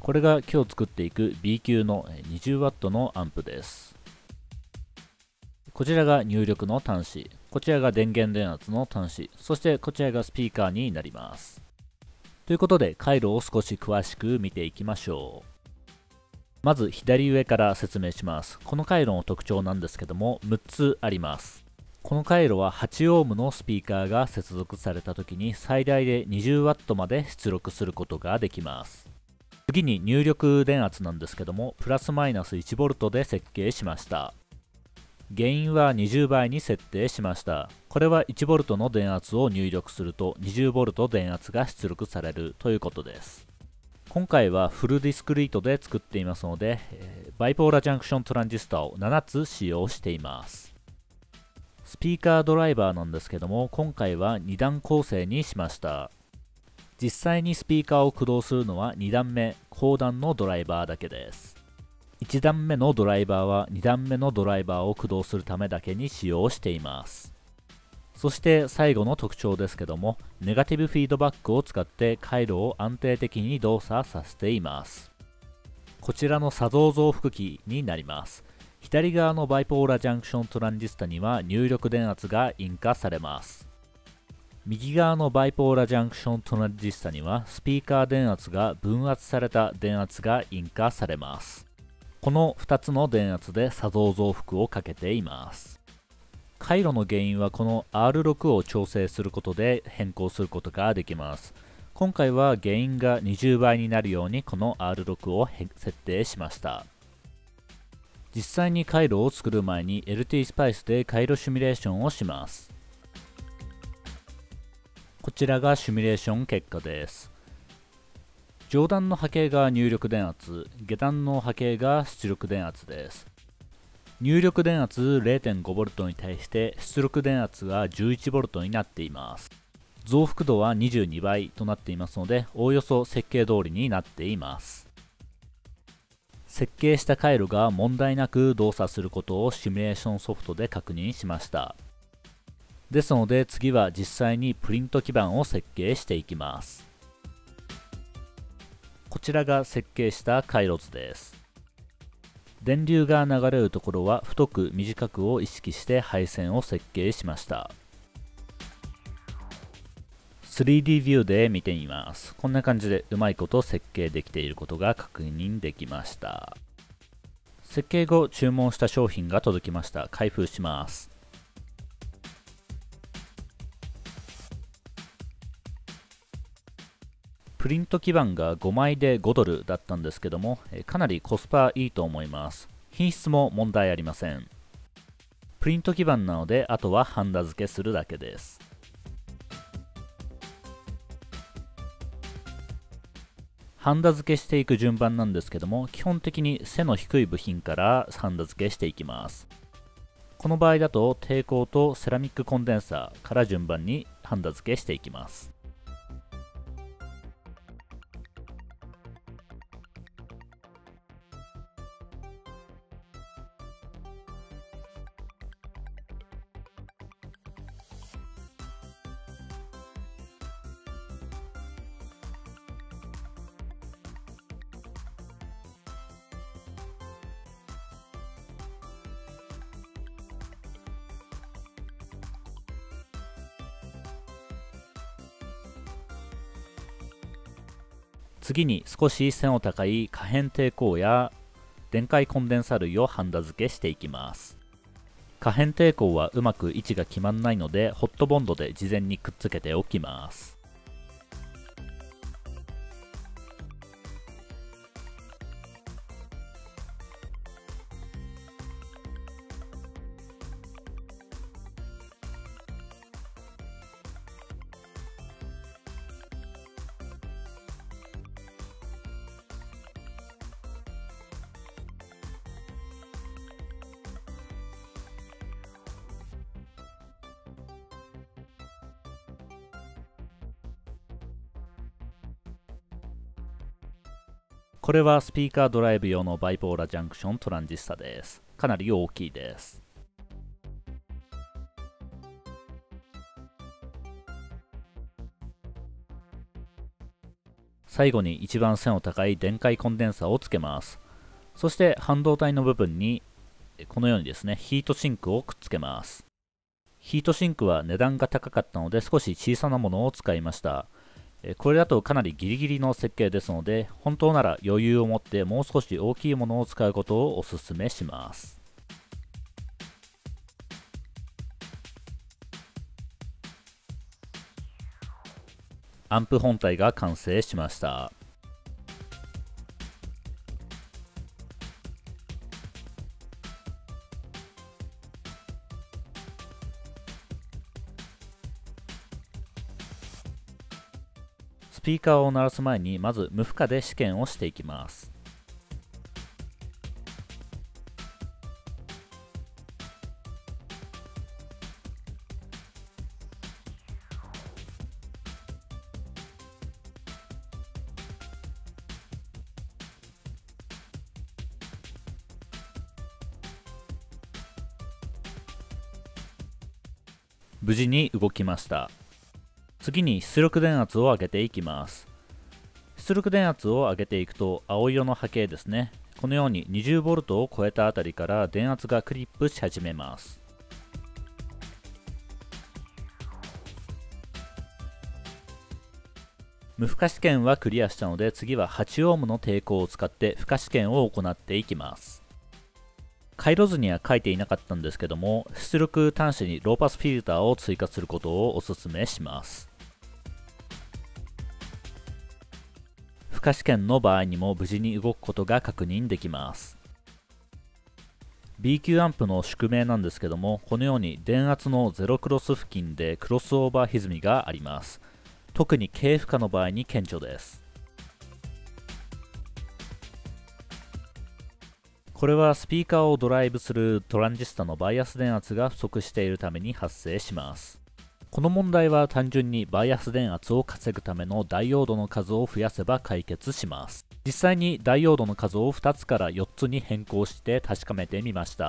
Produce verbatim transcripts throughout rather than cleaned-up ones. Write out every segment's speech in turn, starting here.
これが今日作っていく B 級の にじゅうワット のアンプです。こちらが入力の端子、こちらが電源電圧の端子、そしてこちらがスピーカーになります。ということで回路を少し詳しく見ていきましょう。まず左上から説明します。この回路の特徴なんですけどもむっつあります。この回路ははちオームのスピーカーが接続された時に最大で にじゅうワット まで出力することができます。次に入力電圧なんですけどもプラスマイナスいちボルトで設計しました。ゲインはにじゅうばいに設定しました。これはいちボルトの電圧を入力するとにじゅうボルト電圧が出力されるということです。今回はフルディスクリートで作っていますので、えー、バイポーラジャンクショントランジスタをななつ使用しています。スピーカードライバーなんですけども今回はにだん構成にしました。実際にスピーカーを駆動するのはにだんめ後段のドライバーだけです。いちだんめのドライバーはにだんめのドライバーを駆動するためだけに使用しています。そして最後の特徴ですけどもネガティブフィードバックを使って回路を安定的に動作させています。こちらの作動増幅器になります。左側のバイポーラジャンクショントランジスタには入力電圧が印化されます。右側のバイポーラジャンクショントランジスタにはスピーカー電圧が分圧された電圧が印化されます。このふたつの電圧で作動増幅をかけています。回路の原因はこの アールろく を調整することで変更することができます。今回は原因がにじゅうばいになるようにこの アールろく を設定しました。実際に回路を作る前に エルティー スパイスで回路シミュレーションをします。こちらがシミュレーション結果です。上段の波形が入力電圧、下段の波形が出力電圧です。入力電圧 れいてんごボルト に対して出力電圧が じゅういちボルト になっています。増幅度はにじゅうにばいとなっていますのでおおよそ設計通りになっています。設計した回路が問題なく動作することをシミュレーションソフトで確認しました。ですので次は実際にプリント基板を設計していきます。こちらが設計した回路図です。電流が流れるところは太く短くを意識して配線を設計しました。スリーディー ビューで見てみます。こんな感じでうまいこと設計できていることが確認できました。設計後注文した商品が届きました。開封します。プリント基板がごまいでごドルだったんですけどもかなりコスパいいと思います。品質も問題ありません。プリント基板なのであとはハンダ付けするだけです。ハンダ付けしていく順番なんですけども基本的に背の低い部品からハンダ付けしていきます。この場合だと抵抗とセラミックコンデンサーから順番にハンダ付けしていきます。次に少し背の高い可変抵抗や電解コンデンサ類をハンダ付けしていきます。可変抵抗はうまく位置が決まらないのでホットボンドで事前にくっつけておきます。これはスピーカードライブ用のバイポーラジャンクショントランジスタです。かなり大きいです。 最後に一番線の高い電解コンデンサーをつけます。そして半導体の部分にこのようにですね、ヒートシンクをくっつけます。ヒートシンクは値段が高かったので少し小さなものを使いました。これだとかなりギリギリの設計ですので、本当なら余裕を持ってもう少し大きいものを使うことをお勧めします。アンプ本体が完成しました。スピーカーを鳴らす前にまず無負荷で試験をしていきます。無事に動きました。次に出力電圧を上げていきます。出力電圧を上げていくと青色の波形ですね、このように にじゅうボルト を超えたあたりから電圧がクリップし始めます。無負荷試験はクリアしたので、次ははちオームの抵抗を使って負荷試験を行っていきます。回路図には書いていなかったんですけども、出力端子にローパスフィルターを追加することをお勧めします。負荷試験の場合にも無事に動くことが確認できます。ビーキュー アンプの宿命なんですけども、このように電圧のゼロクロス付近でクロスオーバー歪みがあります。特に軽負荷の場合に顕著です。これはスピーカーをドライブするトランジスタのバイアス電圧が不足しているために発生します。この問題は単純にバイアス電圧を稼ぐためのダイオードの数を増やせば解決します。実際にダイオードの数をふたつからよっつに変更して確かめてみました。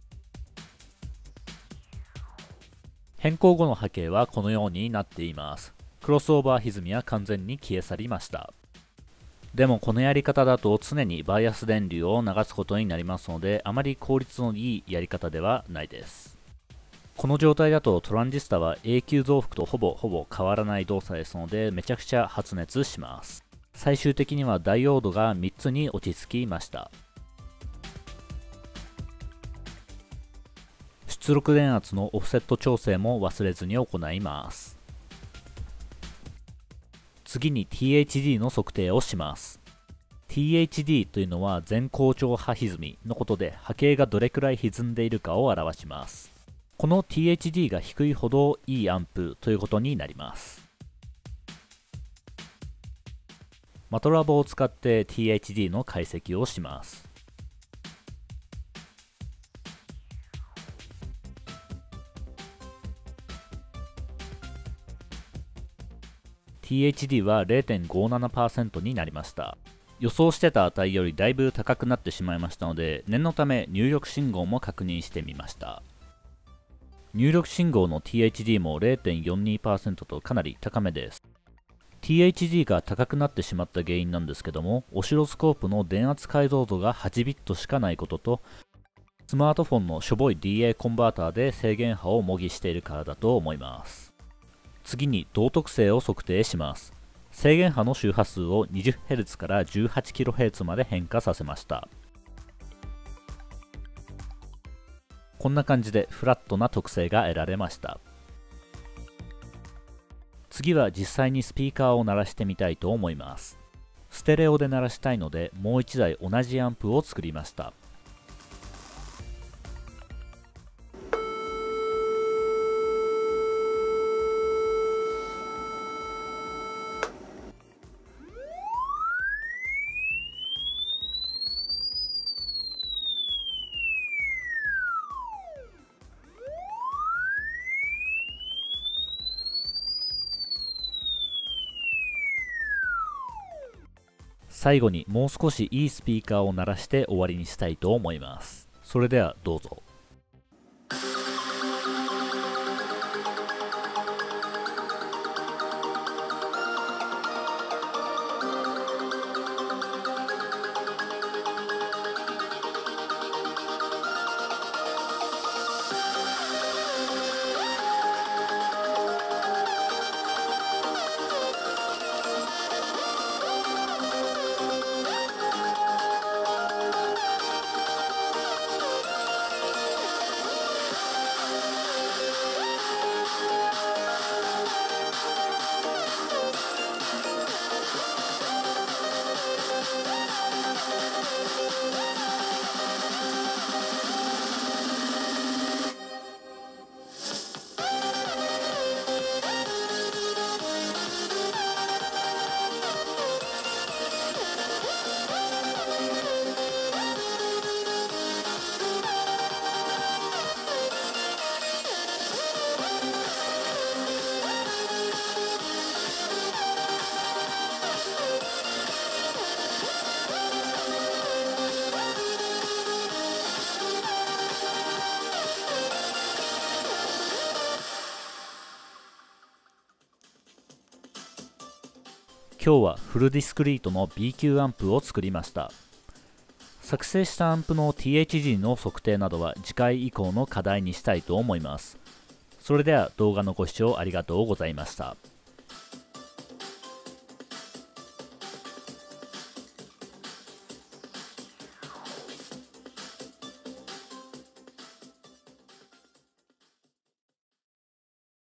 変更後の波形はこのようになっています。クロスオーバー歪みは完全に消え去りました。でもこのやり方だと常にバイアス電流を流すことになりますので、あまり効率のいいやり方ではないです。この状態だとトランジスタは永久増幅とほぼほぼ変わらない動作ですので、めちゃくちゃ発熱します。最終的にはダイオードがみっつに落ち着きました。出力電圧のオフセット調整も忘れずに行います。次に ティーエイチディー の測定をします。ティーエイチディー というのは全高調波歪みのことで、波形がどれくらい歪んでいるかを表します。この ティーエイチディー が低いほどいいアンプということになります。マトラボを使って ティーエイチディー の解析をします。ティーエイチディー は ゼロてんごななパーセント になりました。予想してた値よりだいぶ高くなってしまいましたので、念のため入力信号も確認してみました。入力信号の ティーエイチディー も ゼロてんよんにパーセント とかなり高めです。ティーエイチディー が高くなってしまった原因なんですけども、オシロスコープの電圧解像度がはちビットしかないことと、スマートフォンのしょぼい ディーエー コンバーターで制限波を模擬しているからだと思います。次に導特性を測定します。制限波の周波数を にじゅっヘルツ から じゅうはちキロヘルツ まで変化させました。こんな感じでフラットな特性が得られました。次は実際にスピーカーを鳴らしてみたいと思います。ステレオで鳴らしたいので、もういちだい同じアンプを作りました。最後にもう少しいいスピーカーを鳴らして終わりにしたいと思います。それではどうぞ。 今日はフルディスクリートの ビー 級アンプを作りました。作成したアンプの ティーエイチジー の測定などは次回以降の課題にしたいと思います。それでは動画のご視聴ありがとうございました。